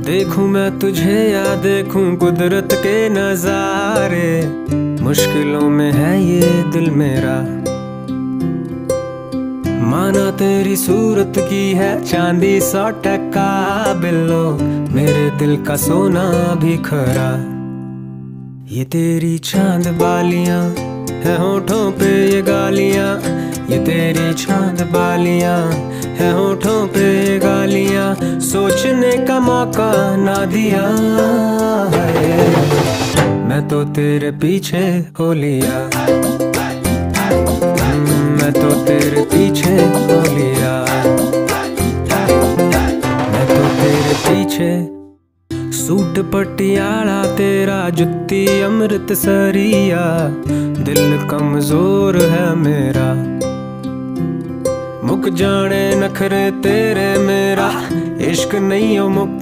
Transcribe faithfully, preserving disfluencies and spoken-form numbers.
देखूं मैं तुझे या देखूं कुदरत के नजारे, मुश्किलों में है ये दिल मेरा। माना तेरी सूरत की है चांदी सौ टका बिल्लो, मेरे दिल का सोना भी खरा। ये तेरी चांद बालियां है होठों पे ये गालियां, ये तेरी चांद बालियां है होठों पे ये गालियां, सोचने का मौका ना दिया है। मैं तो तेरे पीछे हो लिया, मैं तो तेरे पीछे हो लिया, मैं तो तेरे पीछे। सूट पटियाला तेरा जुत्ती अमृतसरिया, दिल कमजोर है मेरा। मुक जाने नखरे तेरे मेरा, इश्क नहीं हो मुक